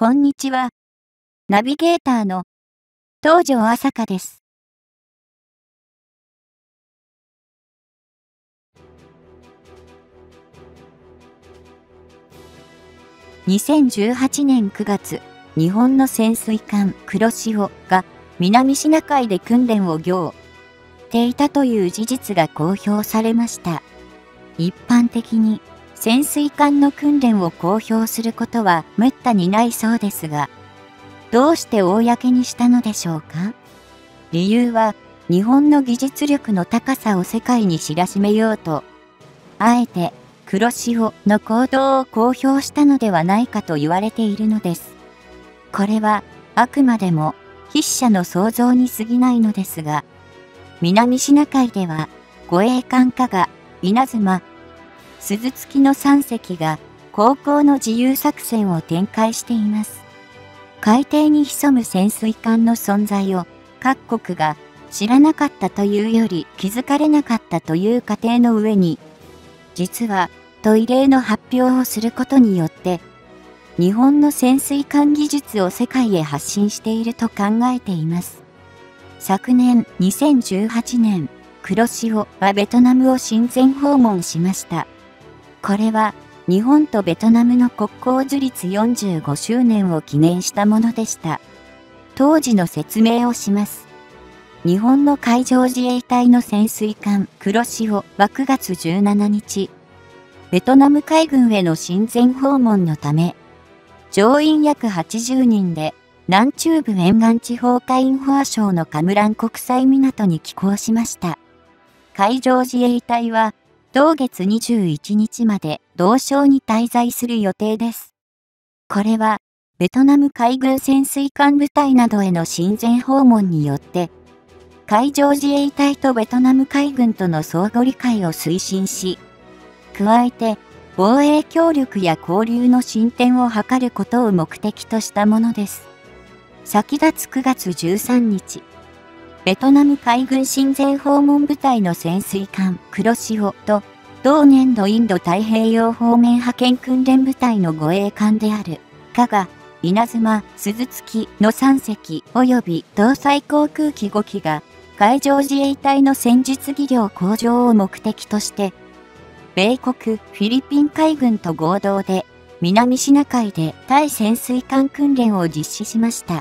こんにちは。ナビゲーターの東條朝香です。2018年9月、日本の潜水艦黒潮が南シナ海で訓練を行っていたという事実が公表されました。一般的に潜水艦の訓練を公表することはめったにないそうですが、どうして公にしたのでしょうか？理由は、日本の技術力の高さを世界に知らしめようと、あえて黒潮の行動を公表したのではないかと言われているのです。これはあくまでも筆者の想像に過ぎないのですが、南シナ海では護衛艦加賀、稲妻、鈴月の3隻が航行の自由作戦を展開しています。海底に潜む潜水艦の存在を各国が知らなかったというより気づかれなかったという過程の上に、実はと異例の発表をすることによって、日本の潜水艦技術を世界へ発信していると考えています。昨年2018年、黒潮はベトナムを親善訪問しました。これは日本とベトナムの国交樹立45周年を記念したものでした。当時の説明をします。日本の海上自衛隊の潜水艦黒潮は9月17日、ベトナム海軍への親善訪問のため、乗員約80人で南中部沿岸地方海運保安省のカムラン国際港に寄港しました。海上自衛隊は同月21日まで同省に滞在する予定です。これはベトナム海軍潜水艦部隊などへの親善訪問によって、海上自衛隊とベトナム海軍との相互理解を推進し、加えて防衛協力や交流の進展を図ることを目的としたものです。先立つ9月13日、ベトナム海軍親善訪問部隊の潜水艦黒潮と同年度インド太平洋方面派遣訓練部隊の護衛艦である加賀、稲妻、鈴月の3隻及び搭載航空機5機が海上自衛隊の戦術技量向上を目的として、米国、フィリピン海軍と合同で南シナ海で対潜水艦訓練を実施しました。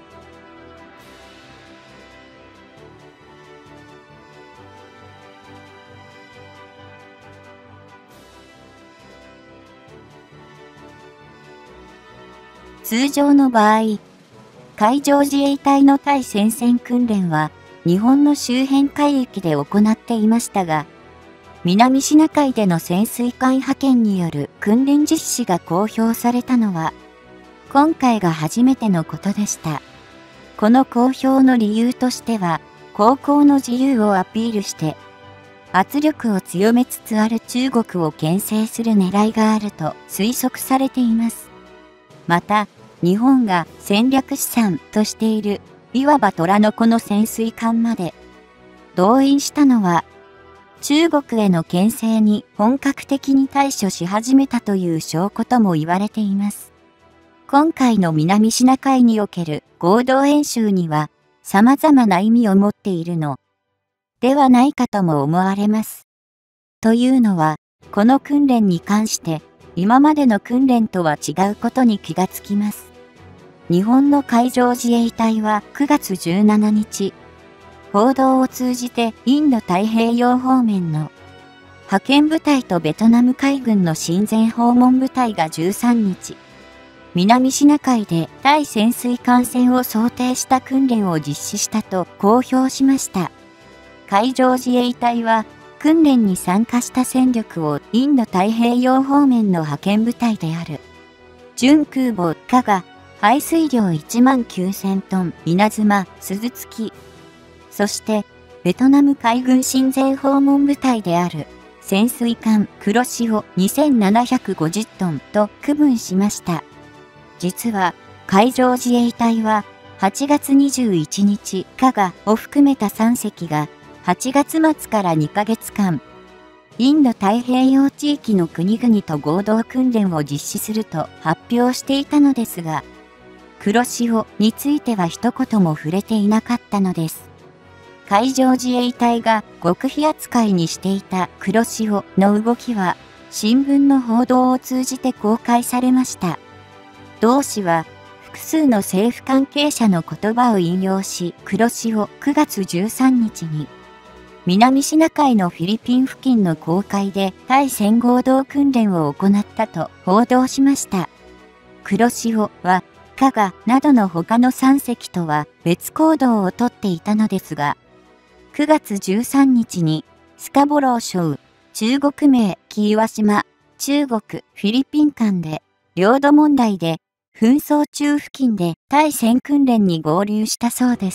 通常の場合、海上自衛隊の対潜水訓練は日本の周辺海域で行っていましたが、南シナ海での潜水艦派遣による訓練実施が公表されたのは、今回が初めてのことでした。この公表の理由としては、航行の自由をアピールして、圧力を強めつつある中国を牽制する狙いがあると推測されています。また、日本が戦略資産としている、いわば虎の子の潜水艦まで動員したのは、中国への牽制に本格的に対処し始めたという証拠とも言われています。今回の南シナ海における合同演習には様々な意味を持っているのではないかとも思われます。というのは、この訓練に関して今までの訓練とは違うことに気がつきます。日本の海上自衛隊は9月17日、報道を通じてインド太平洋方面の派遣部隊とベトナム海軍の親善訪問部隊が13日、南シナ海で対潜水艦戦を想定した訓練を実施したと公表しました。海上自衛隊は訓練に参加した戦力をインド太平洋方面の派遣部隊である準空母加賀、排水量19000トン稲妻、鈴月、そしてベトナム海軍親善訪問部隊である潜水艦黒潮2750トンと区分しました。実は海上自衛隊は8月21日加賀を含めた3隻が8月末から2ヶ月間インド太平洋地域の国々と合同訓練を実施すると発表していたのですが、黒潮については一言も触れていなかったのです。海上自衛隊が極秘扱いにしていた黒潮の動きは、新聞の報道を通じて公開されました。同紙は、複数の政府関係者の言葉を引用し、黒潮9月13日に、南シナ海のフィリピン付近の公海で対潜合同訓練を行ったと報道しました。黒潮は、加賀などの他の3隻とは別行動をとっていたのですが、9月13日にスカボロー礁、中国名紀岩島、中国、フィリピン間で領土問題で紛争中付近で対潜訓練に合流したそうです。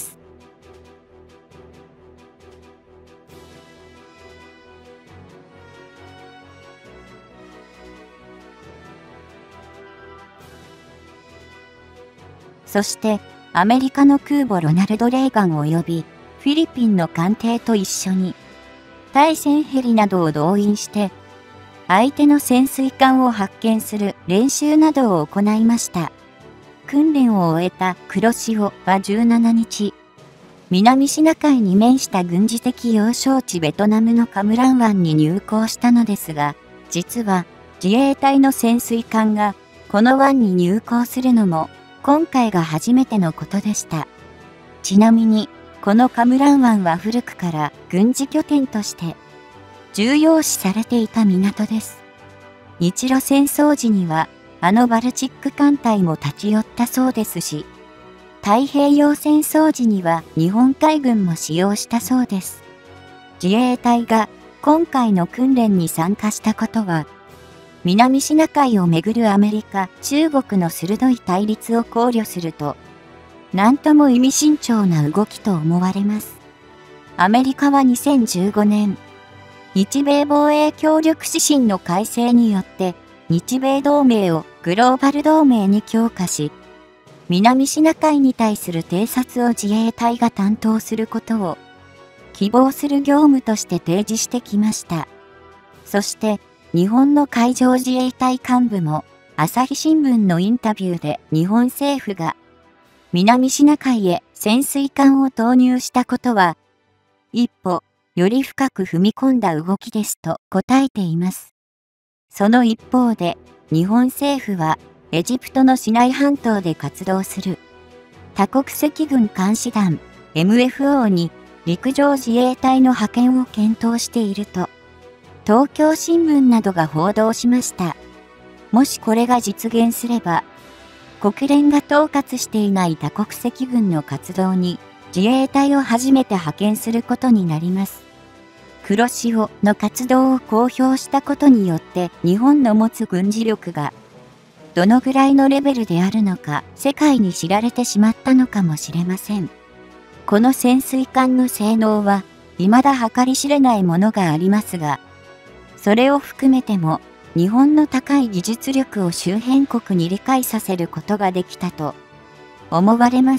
そして、アメリカの空母ロナルド・レーガン及び、フィリピンの艦艇と一緒に、対戦ヘリなどを動員して、相手の潜水艦を発見する練習などを行いました。訓練を終えた黒潮は17日、南シナ海に面した軍事的要衝地ベトナムのカムラン湾に入港したのですが、実は自衛隊の潜水艦がこの湾に入港するのも、今回が初めてのことでした。ちなみに、このカムラン湾は古くから軍事拠点として重要視されていた港です。日露戦争時には、バルチック艦隊も立ち寄ったそうですし、太平洋戦争時には日本海軍も使用したそうです。自衛隊が今回の訓練に参加したことは、南シナ海をめぐるアメリカ、中国の鋭い対立を考慮すると、なんとも意味深長な動きと思われます。アメリカは2015年、日米防衛協力指針の改正によって、日米同盟をグローバル同盟に強化し、南シナ海に対する偵察を自衛隊が担当することを希望する業務として提示してきました。そして、日本の海上自衛隊幹部も、朝日新聞のインタビューで日本政府が、南シナ海へ潜水艦を投入したことは、一歩、より深く踏み込んだ動きですと答えています。その一方で、日本政府は、エジプトのシナイ半島で活動する、多国籍軍監視団、MFO に陸上自衛隊の派遣を検討していると、東京新聞などが報道しました。もしこれが実現すれば、国連が統括していない多国籍軍の活動に自衛隊を初めて派遣することになります。黒潮の活動を公表したことによって日本の持つ軍事力がどのぐらいのレベルであるのか世界に知られてしまったのかもしれません。この潜水艦の性能は未だ計り知れないものがありますが、それを含めても日本の高い技術力を周辺国に理解させることができたと思われます。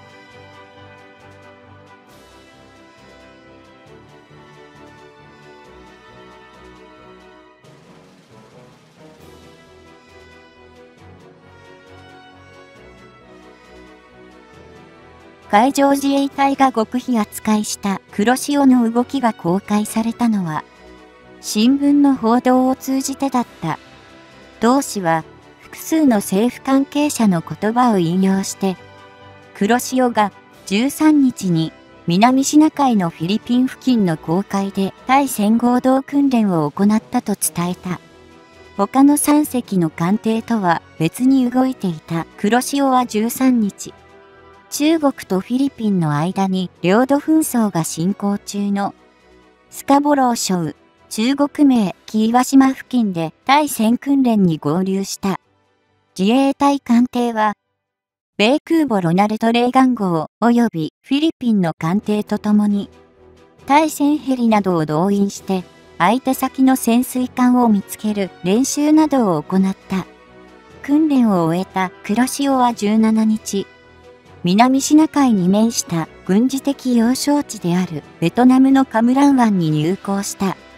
海上自衛隊が極秘扱いした黒潮の動きが公開されたのは、新聞の報道を通じてだった。同紙は複数の政府関係者の言葉を引用して、黒潮が13日に南シナ海のフィリピン付近の公海で対潜合同訓練を行ったと伝えた。他の3隻の艦艇とは別に動いていた黒潮は13日、中国とフィリピンの間に領土紛争が進行中のスカボロー礁、中国名紀岩島付近で対潜訓練に合流した。自衛隊艦艇は、米空母ロナルド・レーガン号及びフィリピンの艦艇とともに、対潜ヘリなどを動員して、相手先の潜水艦を見つける練習などを行った。訓練を終えた黒潮は17日、南シナ海に面した軍事的要衝地であるベトナムのカムラン湾に入港した。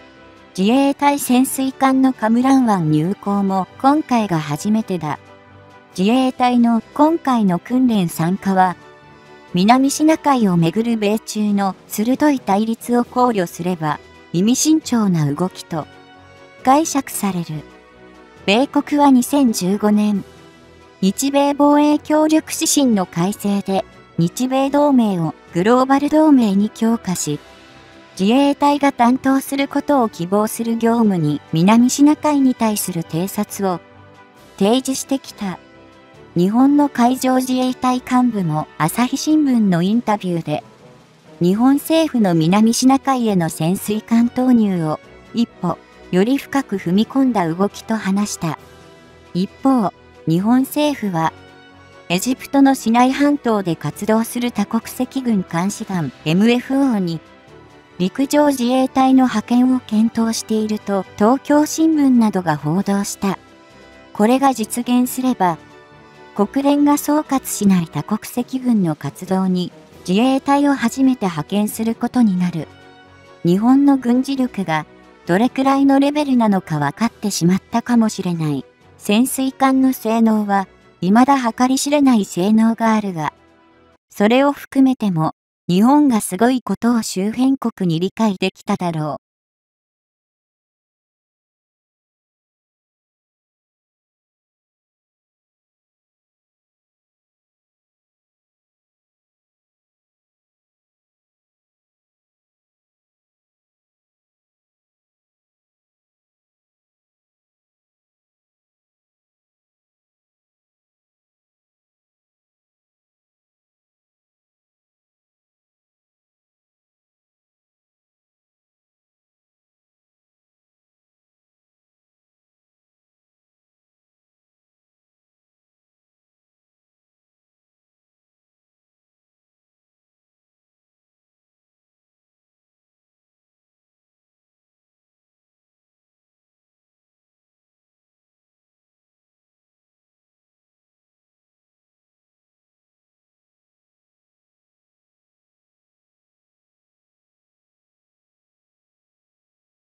自衛隊潜水艦のカムラン湾入港も今回が初めてだ。自衛隊の今回の訓練参加は、南シナ海をめぐる米中の鋭い対立を考慮すれば、意味慎重な動きと解釈される。米国は2015年、日米防衛協力指針の改正で、日米同盟をグローバル同盟に強化し、自衛隊が担当することを希望する業務に南シナ海に対する偵察を提示してきた。日本の海上自衛隊幹部も朝日新聞のインタビューで、日本政府の南シナ海への潜水艦投入を一歩より深く踏み込んだ動きと話した。一方、日本政府は、エジプトのシナイ半島で活動する多国籍軍監視団 MFO に、陸上自衛隊の派遣を検討していると東京新聞などが報道した。これが実現すれば、国連が総括しない多国籍軍の活動に自衛隊を初めて派遣することになる。日本の軍事力がどれくらいのレベルなのか分かってしまったかもしれない。潜水艦の性能は未だ計り知れない性能があるが、それを含めても日本がすごいことを周辺国に理解できただろう。